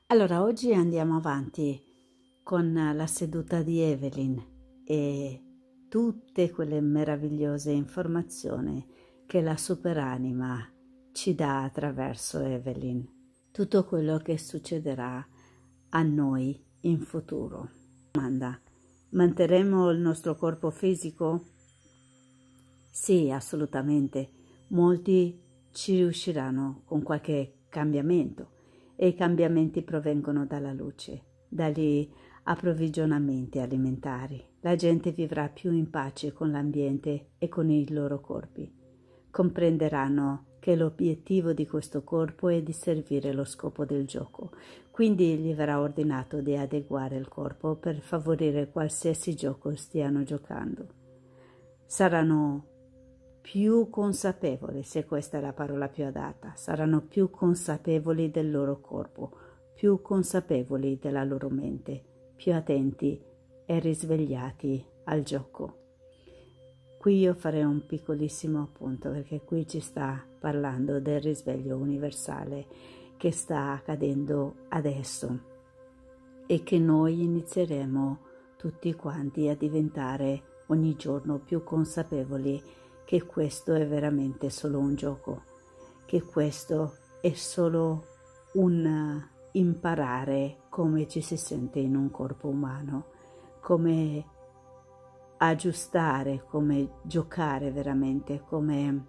Allora, oggi andiamo avanti con la seduta di Evelyn e tutte quelle meravigliose informazioni che la superanima ci dà attraverso Evelyn. Tutto quello che succederà a noi in futuro. Domanda: manterremo il nostro corpo fisico? Sì, assolutamente. Molti ci riusciranno con qualche cambiamento e i cambiamenti provengono dalla luce, dagli approvvigionamenti alimentari. La gente vivrà più in pace con l'ambiente e con i loro corpi. Comprenderanno che l'obiettivo di questo corpo è di servire lo scopo del gioco, quindi gli verrà ordinato di adeguare il corpo per favorire qualsiasi gioco stiano giocando. Saranno più consapevoli, se questa è la parola più adatta, saranno più consapevoli del loro corpo, più consapevoli della loro mente, più attenti e risvegliati al gioco. Qui io farei un piccolissimo appunto, perché qui ci sta parlando del risveglio universale che sta accadendo adesso e che noi inizieremo tutti quanti a diventare ogni giorno più consapevoli che questo è veramente solo un gioco, che questo è solo un imparare come ci si sente in un corpo umano, come aggiustare, come giocare veramente, come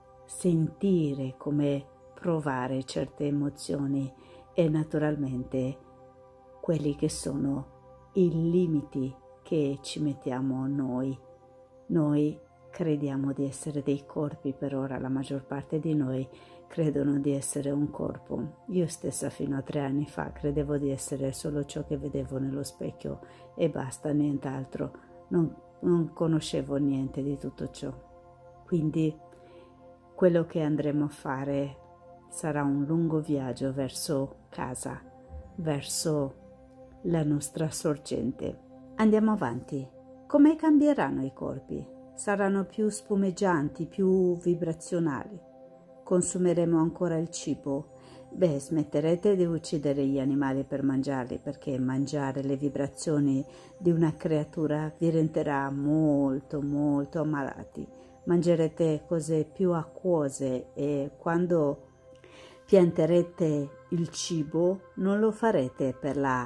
sentire, come provare certe emozioni e naturalmente quelli che sono i limiti che ci mettiamo noi. Noi crediamo di essere dei corpi per ora, la maggior parte di noi credono di essere un corpo. Io stessa fino a 3 anni fa credevo di essere solo ciò che vedevo nello specchio e basta, nient'altro. Non conoscevo niente di tutto ciò. Quindi quello che andremo a fare sarà un lungo viaggio verso casa, verso la nostra sorgente. Andiamo avanti. Come cambieranno i corpi? Saranno più spumeggianti, più vibrazionali. Consumeremo ancora il cibo? Smetterete di uccidere gli animali per mangiarli, perché mangiare le vibrazioni di una creatura vi renderà molto, molto ammalati. Mangerete cose più acquose e quando pianterete il cibo non lo farete per la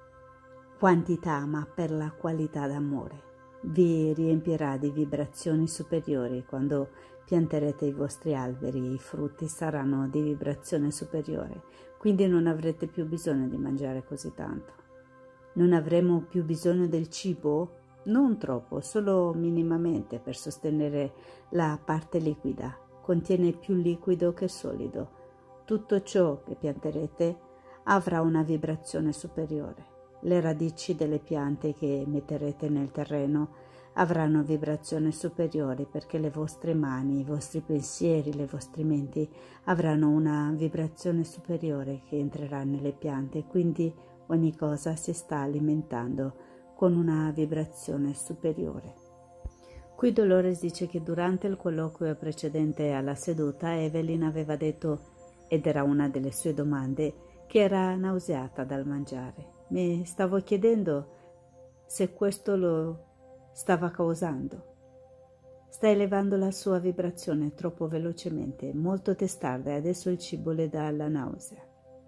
quantità, ma per la qualità d'amore. Vi riempirà di vibrazioni superiori. Quando pianterete i vostri alberi, i frutti saranno di vibrazione superiore, quindi non avrete più bisogno di mangiare così tanto. Non avremo più bisogno del cibo? Non troppo, solo minimamente per sostenere la parte liquida. Contiene più liquido che solido. Tutto ciò che pianterete avrà una vibrazione superiore. Le radici delle piante che metterete nel terreno avranno vibrazione superiore, perché le vostre mani, i vostri pensieri, le vostre menti avranno una vibrazione superiore che entrerà nelle piante, quindi ogni cosa si sta alimentando con una vibrazione superiore. Qui Dolores dice che durante il colloquio precedente alla seduta Evelyn aveva detto, ed era una delle sue domande, che era nauseata dal mangiare. Mi stavo chiedendo se questo lo stava causando. Sta elevando la sua vibrazione troppo velocemente, molto testarda, e adesso il cibo le dà la nausea.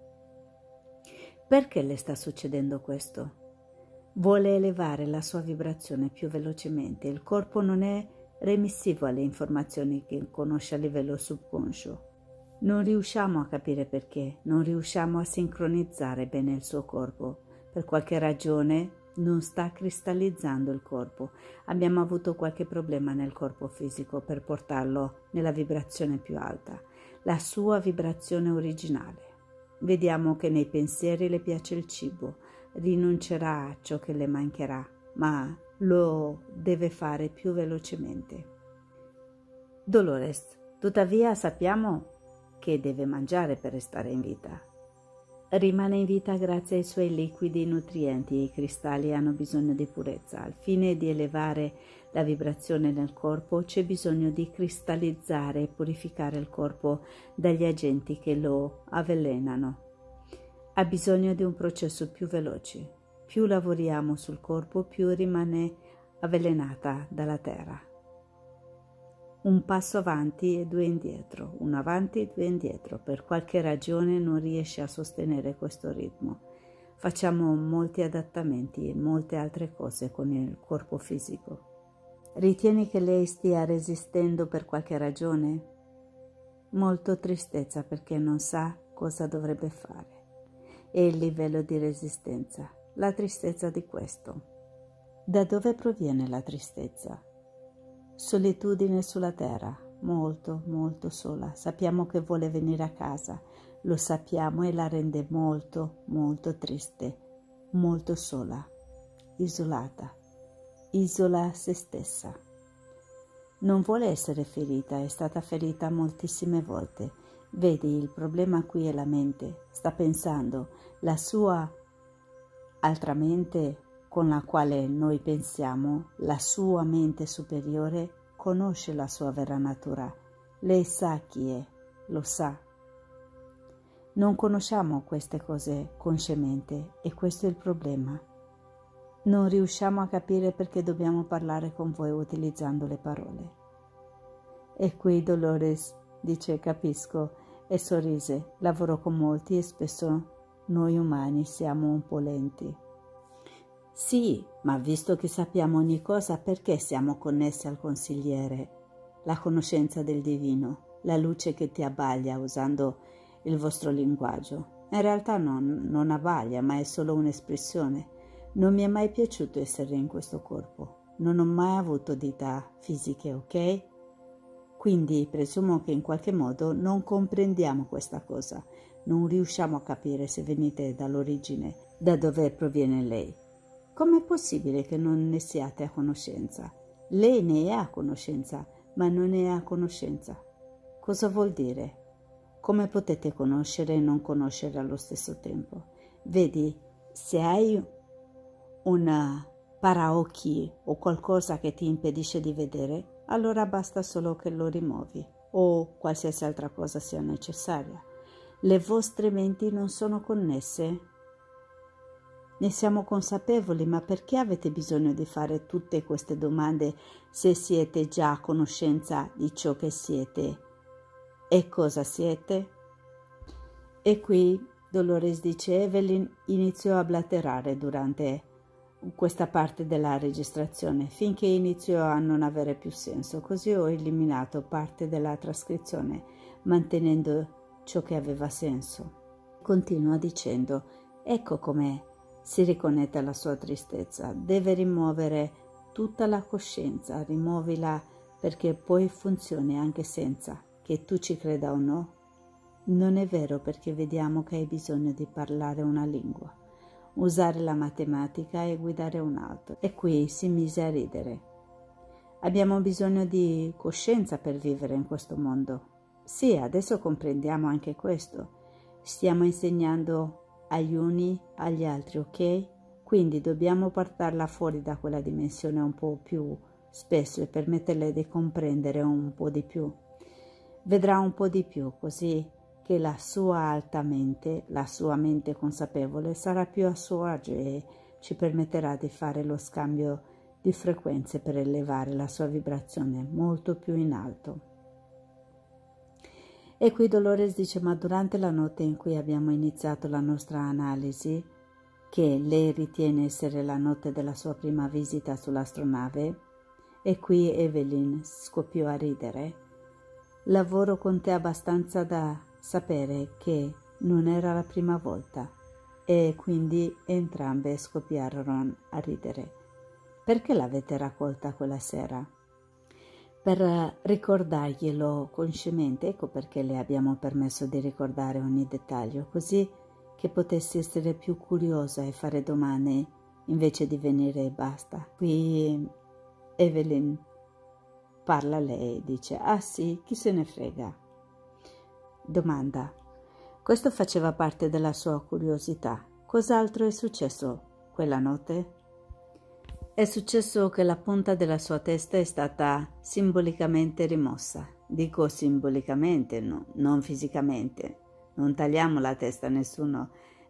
Perché le sta succedendo questo? Vuole elevare la sua vibrazione più velocemente. Il corpo non è remissivo alle informazioni che conosce a livello subconscio. Non riusciamo a capire perché, non riusciamo a sincronizzare bene il suo corpo. Per qualche ragione non sta cristallizzando il corpo. Abbiamo avuto qualche problema nel corpo fisico per portarlo nella vibrazione più alta, la sua vibrazione originale. Vediamo che nei pensieri le piace il cibo, rinuncerà a ciò che le mancherà, ma lo deve fare più velocemente. Dolores, tuttavia sappiamo che deve mangiare per restare in vita. Rimane in vita grazie ai suoi liquidi nutrienti e i cristalli hanno bisogno di purezza. Al fine di elevare la vibrazione nel corpo c'è bisogno di cristallizzare e purificare il corpo dagli agenti che lo avvelenano. ha bisogno di un processo più veloce. Più lavoriamo sul corpo, più rimane avvelenata dalla terra. Un passo avanti e due indietro, uno avanti e due indietro. Per qualche ragione non riesce a sostenere questo ritmo. Facciamo molti adattamenti e molte altre cose con il corpo fisico. Ritieni che lei stia resistendo per qualche ragione? Molto tristezza perché non sa cosa dovrebbe fare. È il livello di resistenza, la tristezza di questo. Da dove proviene la tristezza? Solitudine sulla terra, molto, molto sola. Sappiamo che vuole venire a casa, lo sappiamo e la rende molto, molto triste, molto sola, isolata, isola se stessa. Non vuole essere ferita, è stata ferita moltissime volte. Vedi, il problema qui è la mente, sta pensando, la sua altra mente con la quale noi pensiamo, la sua mente superiore conosce la sua vera natura, lei sa chi è, lo sa. Non conosciamo queste cose consciamente e questo è il problema. Non riusciamo a capire perché dobbiamo parlare con voi utilizzando le parole. E qui Dolores dice capisco e sorrise, lavoro con molti e spesso noi umani siamo un po' lenti. Sì, ma visto che sappiamo ogni cosa, perché siamo connessi al consigliere, la conoscenza del divino, la luce che ti abbaglia usando il vostro linguaggio? In realtà non abbaglia, ma è solo un'espressione. Non mi è mai piaciuto essere in questo corpo. Non ho mai avuto dita fisiche, ok? Quindi presumo che in qualche modo non comprendiamo questa cosa. Non riusciamo a capire se venite dall'origine, da dove proviene lei. Com'è possibile che non ne siate a conoscenza? Lei ne è a conoscenza, ma non ne è a conoscenza. Cosa vuol dire? Come potete conoscere e non conoscere allo stesso tempo? Vedi, se hai un paraocchi o qualcosa che ti impedisce di vedere, allora basta solo che lo rimuovi o qualsiasi altra cosa sia necessaria. Le vostre menti non sono connesse? Ne siamo consapevoli, ma perché avete bisogno di fare tutte queste domande se siete già a conoscenza di ciò che siete e cosa siete? E qui Dolores dice Evelyn iniziò a blatterare durante questa parte della registrazione finché iniziò a non avere più senso, così ho eliminato parte della trascrizione mantenendo ciò che aveva senso. Continua dicendo ecco com'è. Si riconnette alla sua tristezza, deve rimuovere tutta la coscienza, rimuovila perché poi funzioni anche senza, che tu ci creda o no. Non è vero perché vediamo che hai bisogno di parlare una lingua, usare la matematica e guidare un auto. E qui si mise a ridere. Abbiamo bisogno di coscienza per vivere in questo mondo. Sì, adesso comprendiamo anche questo. Stiamo insegnando agli uni agli altri, ok? Quindi dobbiamo portarla fuori da quella dimensione un po' più spesso e permetterle di comprendere un po' di più. Vedrà un po' di più, così che la sua alta mente, la sua mente consapevole, sarà più a suo agio e ci permetterà di fare lo scambio di frequenze per elevare la sua vibrazione molto più in alto. E qui Dolores dice, ma durante la notte in cui abbiamo iniziato la nostra analisi, che lei ritiene essere la notte della sua prima visita sull'astronave, e qui Evelyn scoppiò a ridere, lavoro con te abbastanza da sapere che non era la prima volta, e quindi entrambe scoppiarono a ridere. Perché l'avete raccolta quella sera? Per ricordarglielo consciamente, ecco perché le abbiamo permesso di ricordare ogni dettaglio, così che potessi essere più curiosa e fare domande invece di venire e basta. Qui Evelyn parla lei, dice, ah sì, chi se ne frega? Domanda, questo faceva parte della sua curiosità. Cos'altro è successo quella notte? È successo che la punta della sua testa è stata simbolicamente rimossa. Dico simbolicamente, no, non fisicamente. Non tagliamo la testa a nessuno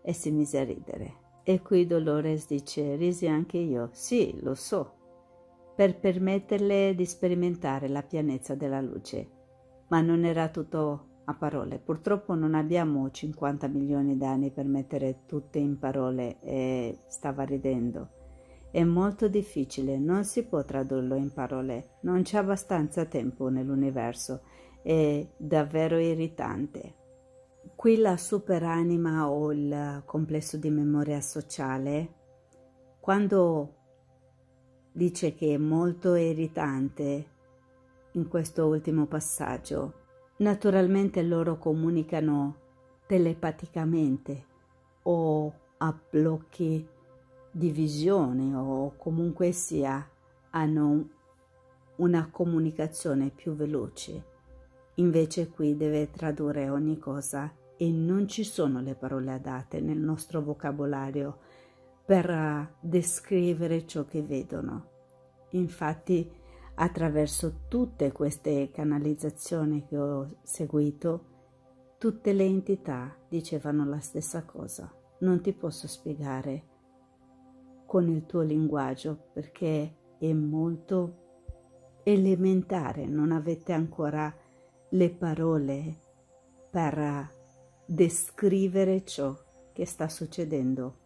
e si mise a ridere. E qui Dolores dice: risi anche io. Sì, lo so, per permetterle di sperimentare la pienezza della luce. Ma non era tutto a parole. Purtroppo non abbiamo 50 milioni d'anni per mettere tutte in parole, e stava ridendo. È molto difficile, non si può tradurlo in parole, non c'è abbastanza tempo nell'universo, è davvero irritante. Qui la superanima o il complesso di memoria sociale, quando dice che è molto irritante in questo ultimo passaggio, naturalmente loro comunicano telepaticamente o a blocchi di visione, o comunque sia hanno una comunicazione più veloce. Invece qui deve tradurre ogni cosa e non ci sono le parole adatte nel nostro vocabolario per descrivere ciò che vedono. Infatti, attraverso tutte queste canalizzazioni che ho seguito, tutte le entità dicevano la stessa cosa. Non ti posso spiegare con il tuo linguaggio perché è molto elementare, non avete ancora le parole per descrivere ciò che sta succedendo.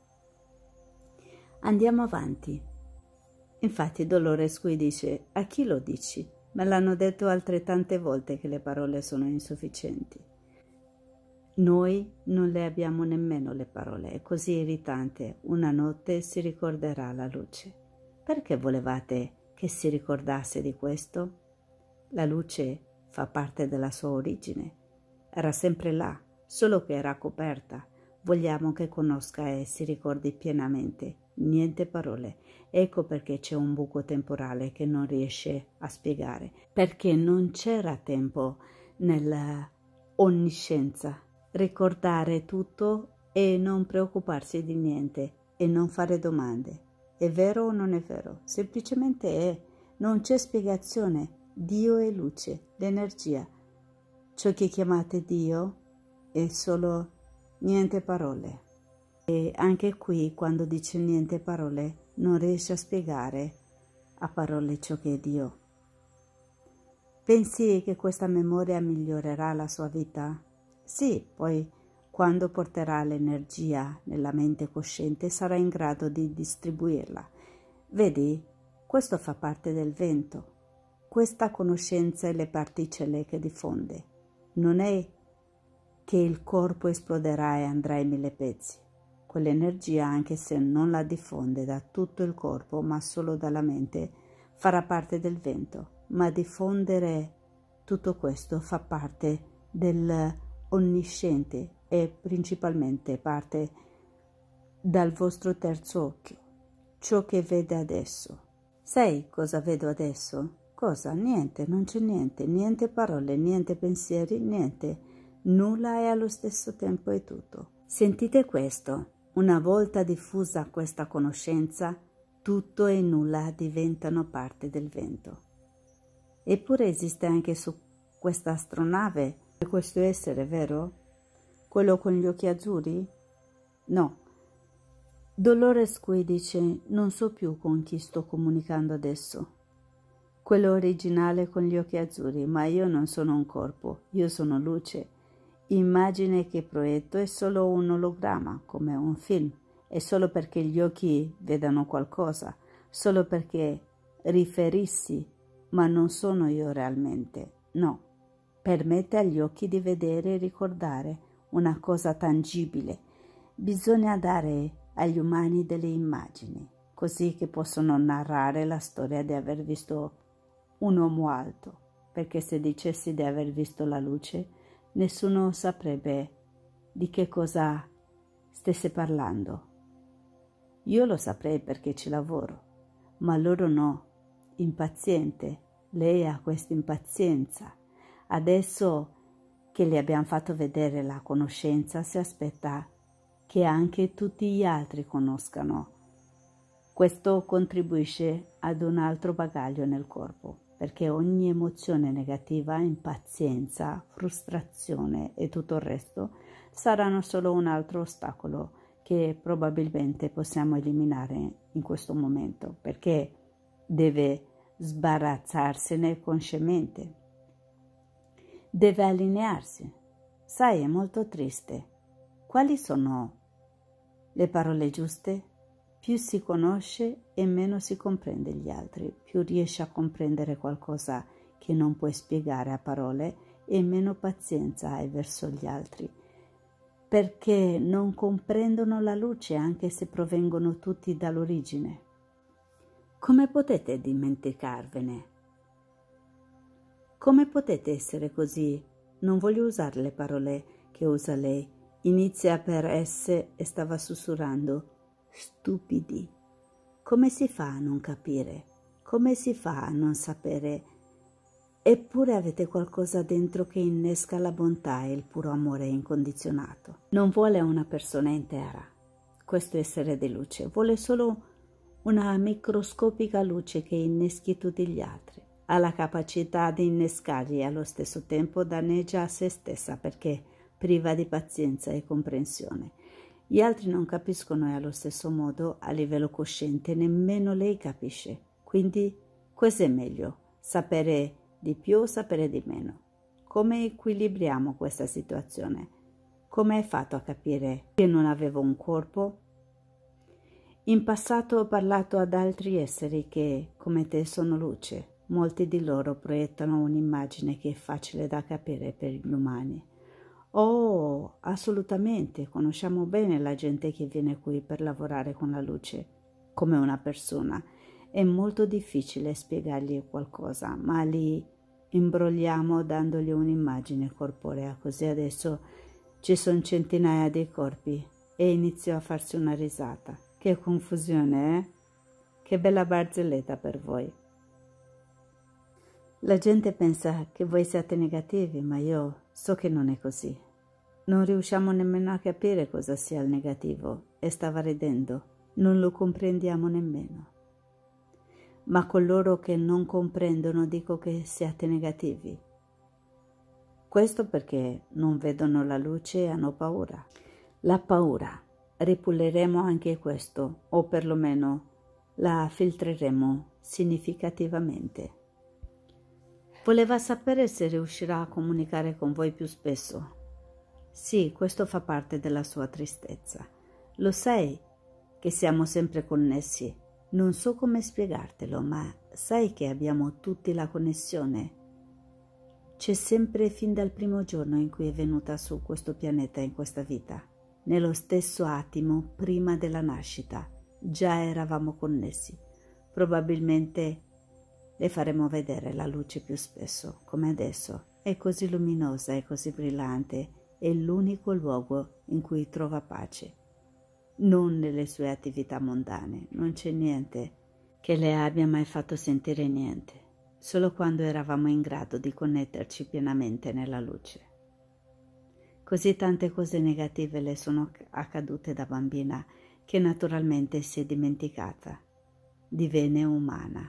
Andiamo avanti. Infatti Dolores qui dice: a chi lo dici? Me l'hanno detto altrettante volte che le parole sono insufficienti. Noi non le abbiamo nemmeno le parole, è così irritante. Una notte si ricorderà la luce. Perché volevate che si ricordasse di questo? La luce fa parte della sua origine. Era sempre là, solo che era coperta. Vogliamo che conosca e si ricordi pienamente. Niente parole. Ecco perché c'è un buco temporale che non riesce a spiegare. Perché non c'era tempo nella onniscienza. Ricordare tutto e non preoccuparsi di niente e non fare domande. È vero o non è vero? Semplicemente è. Non c'è spiegazione. Dio è luce, l'energia. Ciò che chiamate Dio è solo niente parole. E anche qui, quando dice niente parole, non riesce a spiegare a parole ciò che è Dio. Pensi che questa memoria migliorerà la sua vita? Sì, poi quando porterà l'energia nella mente cosciente sarà in grado di distribuirla. Vedi, questo fa parte del vento. Questa conoscenza e le particelle che diffonde. Non è che il corpo esploderà e andrà in 1000 pezzi. Quell'energia, anche se non la diffonde da tutto il corpo, ma solo dalla mente, farà parte del vento. Ma diffondere tutto questo fa parte dell'onnisciente e principalmente parte dal vostro terzo occhio, ciò che vede adesso. Sai cosa vedo adesso? Cosa? Niente, non c'è niente, niente parole, niente pensieri, niente. Nulla e allo stesso tempo è tutto. Sentite questo. Una volta diffusa questa conoscenza, tutto e nulla diventano parte del vento. Eppure esiste anche su questa astronave questo essere, vero? Quello con gli occhi azzurri? No. Dolores qui dice: non so più con chi sto comunicando adesso. Quello originale con gli occhi azzurri, ma io non sono un corpo, io sono luce. Immagine che proietto è solo un ologramma, come un film. È solo perché gli occhi vedano qualcosa, solo perché riferissi, ma non sono io realmente. No, permette agli occhi di vedere e ricordare una cosa tangibile. Bisogna dare agli umani delle immagini, così che possono narrare la storia di aver visto un uomo alto, perché se dicessi di aver visto la luce, nessuno saprebbe di che cosa stesse parlando. Io lo saprei perché ci lavoro, ma loro no. Impaziente, lei ha questa impazienza. Adesso che le abbiamo fatto vedere la conoscenza, si aspetta che anche tutti gli altri conoscano. Questo contribuisce ad un altro bagaglio nel corpo, perché ogni emozione negativa, impazienza, frustrazione e tutto il resto saranno solo un altro ostacolo che probabilmente possiamo eliminare in questo momento, perché deve sbarazzarsene consciamente, deve allinearsi. Sai, è molto triste. Quali sono le parole giuste? Più si conosce e meno si comprende gli altri, più riesci a comprendere qualcosa che non puoi spiegare a parole e meno pazienza hai verso gli altri, perché non comprendono la luce anche se provengono tutti dall'origine. Come potete dimenticarvene? Come potete essere così? Non voglio usare le parole che usa lei. Inizia per S e stava sussurrando. Stupidi. Come si fa a non capire? Come si fa a non sapere? Eppure avete qualcosa dentro che innesca la bontà e il puro amore incondizionato. Non vuole una persona intera, questo essere di luce. Vuole solo una microscopica luce che inneschi tutti gli altri. Ha la capacità di innescarli e allo stesso tempo danneggia a se stessa perché priva di pazienza e comprensione. Gli altri non capiscono e allo stesso modo, a livello cosciente, nemmeno lei capisce. Quindi, cosa è meglio? Sapere di più o sapere di meno? Come equilibriamo questa situazione? Come hai fatto a capire che non avevo un corpo? In passato ho parlato ad altri esseri che, come te, sono luce. Molti di loro proiettano un'immagine che è facile da capire per gli umani. Oh, assolutamente, conosciamo bene la gente che viene qui per lavorare con la luce, come una persona. È molto difficile spiegargli qualcosa, ma li imbrogliamo dandogli un'immagine corporea, così adesso ci sono centinaia di corpi e iniziò a farsi una risata. Che confusione, eh? Che bella barzelletta per voi. La gente pensa che voi siate negativi, ma io so che non è così. Non riusciamo nemmeno a capire cosa sia il negativo e stava ridendo. Non lo comprendiamo nemmeno. Ma coloro che non comprendono dico che siate negativi. Questo perché non vedono la luce e hanno paura. La paura. Ripuliremo anche questo, o perlomeno la filtreremo significativamente. Voleva sapere se riuscirà a comunicare con voi più spesso. Sì, questo fa parte della sua tristezza. Lo sai che siamo sempre connessi. Non so come spiegartelo, ma sai che abbiamo tutti la connessione. C'è sempre fin dal primo giorno in cui è venuta su questo pianeta in questa vita. Nello stesso attimo, prima della nascita, già eravamo connessi. Probabilmente le faremo vedere la luce più spesso, come adesso. È così luminosa e così brillante, è l'unico luogo in cui trova pace. Non nelle sue attività mondane, non c'è niente che le abbia mai fatto sentire niente, solo quando eravamo in grado di connetterci pienamente nella luce. Così tante cose negative le sono accadute da bambina che naturalmente si è dimenticata, divenne umana.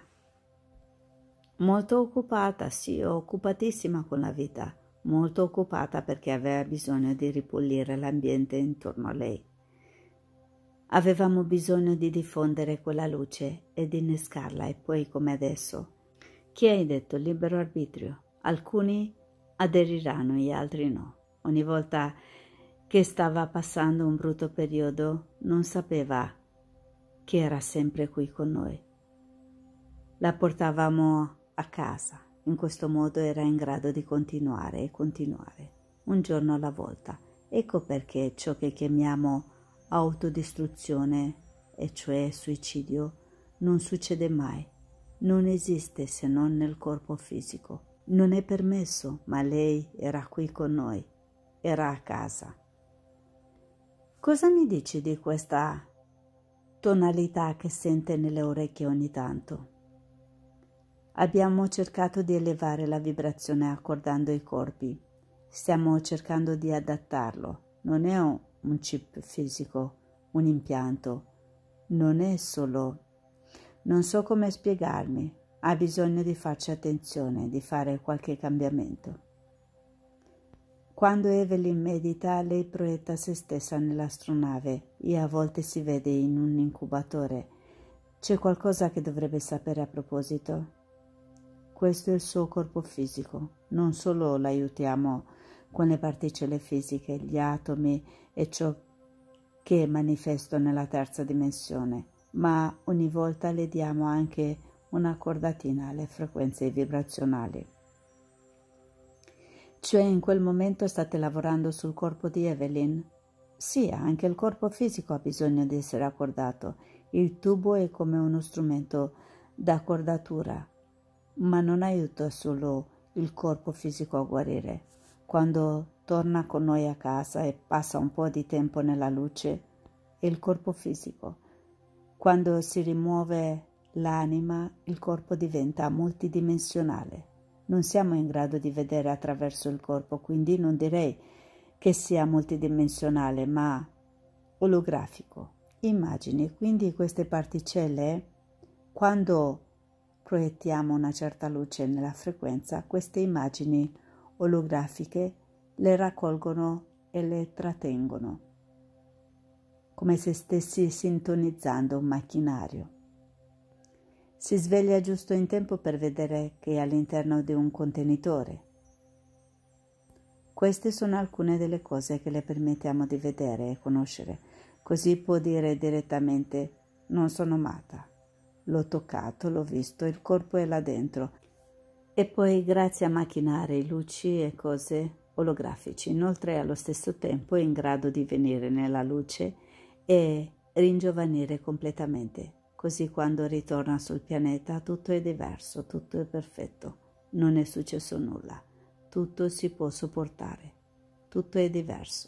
Molto occupata, sì, occupatissima con la vita, molto occupata perché aveva bisogno di ripulire l'ambiente intorno a lei. Avevamo bisogno di diffondere quella luce e di innescarla e poi come adesso. Chi hai detto libero arbitrio? Alcuni aderiranno, gli altri no. Ogni volta che stava passando un brutto periodo non sapeva che era sempre qui con noi. La portavamo a casa, in questo modo era in grado di continuare e continuare, un giorno alla volta. Ecco perché ciò che chiamiamo autodistruzione, e cioè suicidio, non succede mai, non esiste se non nel corpo fisico. Non è permesso, ma lei era qui con noi, era a casa. Cosa mi dici di questa tonalità che sente nelle orecchie ogni tanto? Abbiamo cercato di elevare la vibrazione accordando i corpi. Stiamo cercando di adattarlo. Non è un chip fisico, un impianto. Non è solo... Non so come spiegarmi. Ha bisogno di farci attenzione, di fare qualche cambiamento. Quando Evelyn medita, lei proietta se stessa nell'astronave e a volte si vede in un incubatore. C'è qualcosa che dovrebbe sapere a proposito? Questo è il suo corpo fisico. Non solo l'aiutiamo con le particelle fisiche, gli atomi e ciò che è manifesto nella terza dimensione, ma ogni volta le diamo anche una cordatina alle frequenze vibrazionali. Cioè in quel momento state lavorando sul corpo di Evelyn? Sì, anche il corpo fisico ha bisogno di essere accordato. Il tubo è come uno strumento d'accordatura, ma non aiuta solo il corpo fisico a guarire. Quando torna con noi a casa e passa un po' di tempo nella luce, è il corpo fisico. Quando si rimuove l'anima, il corpo diventa multidimensionale. Non siamo in grado di vedere attraverso il corpo, quindi non direi che sia multidimensionale, ma olografico. Immagini, quindi queste particelle, quando proiettiamo una certa luce nella frequenza, queste immagini olografiche le raccolgono e le trattengono, come se stessi sintonizzando un macchinario. Si sveglia giusto in tempo per vedere che è all'interno di un contenitore. Queste sono alcune delle cose che le permettiamo di vedere e conoscere, così può dire direttamente: non sono matta, l'ho toccato, l'ho visto, il corpo è là dentro. E poi, grazie a macchinari, luci e cose olografici, inoltre allo stesso tempo è in grado di venire nella luce e ringiovanire completamente. Così quando ritorna sul pianeta tutto è diverso, tutto è perfetto, non è successo nulla, tutto si può sopportare, tutto è diverso.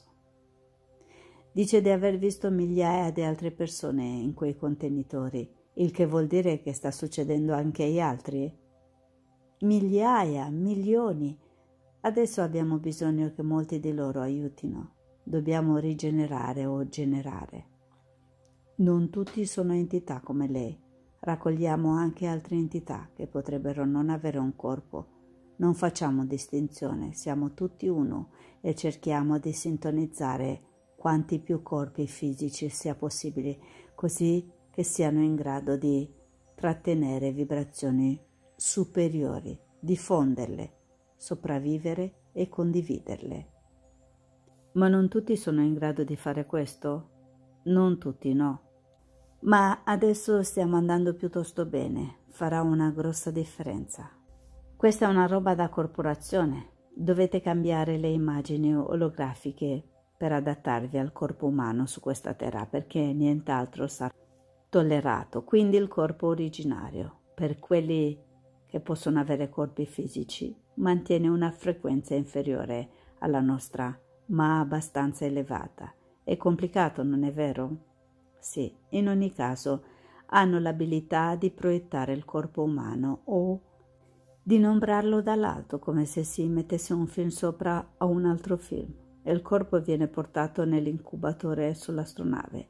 Dice di aver visto migliaia di altre persone in quei contenitori, il che vuol dire che sta succedendo anche agli altri? Migliaia, milioni. Adesso abbiamo bisogno che molti di loro aiutino. Dobbiamo rigenerare o generare. Non tutti sono entità come lei. Raccogliamo anche altre entità che potrebbero non avere un corpo. Non facciamo distinzione, siamo tutti uno e cerchiamo di sintonizzare quanti più corpi fisici sia possibile, così che siano in grado di trattenere vibrazioni superiori, diffonderle, sopravvivere e condividerle. Ma non tutti sono in grado di fare questo? Non tutti, no. Ma adesso stiamo andando piuttosto bene, farà una grossa differenza. Questa è una roba da corporazione. Dovete cambiare le immagini olografiche per adattarvi al corpo umano su questa terra, perché nient'altro sarà tollerato. Quindi il corpo originario, per quelli che possono avere corpi fisici, mantiene una frequenza inferiore alla nostra, ma abbastanza elevata. È complicato, non è vero? Sì, in ogni caso hanno l'abilità di proiettare il corpo umano o di nombrarlo dall'alto, come se si mettesse un film sopra a un altro film, e il corpo viene portato nell'incubatore sull'astronave.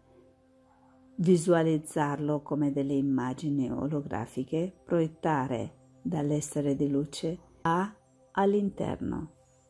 Visualizzarlo come delle immagini olografiche, proiettare dall'essere di luce all'interno.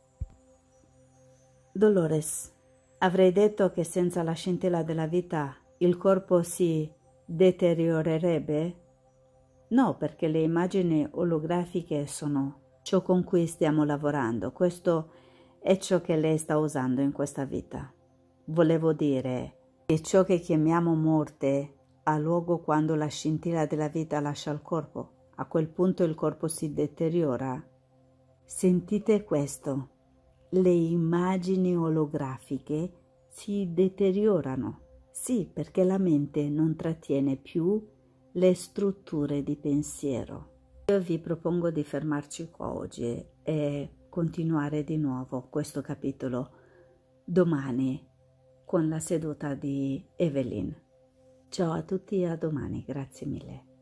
Dolores, avrei detto che senza la scintilla della vita il corpo si deteriorerebbe? No, perché le immagini olografiche sono ciò con cui stiamo lavorando. Questo è ciò che lei sta usando in questa vita. Volevo dire che ciò che chiamiamo morte ha luogo quando la scintilla della vita lascia il corpo. A quel punto il corpo si deteriora. Sentite questo. Le immagini olografiche si deteriorano. Sì, perché la mente non trattiene più le strutture di pensiero. Io vi propongo di fermarci qua oggi e continuare di nuovo questo capitolo domani con la seduta di Evelyn. Ciao a tutti e a domani, grazie mille.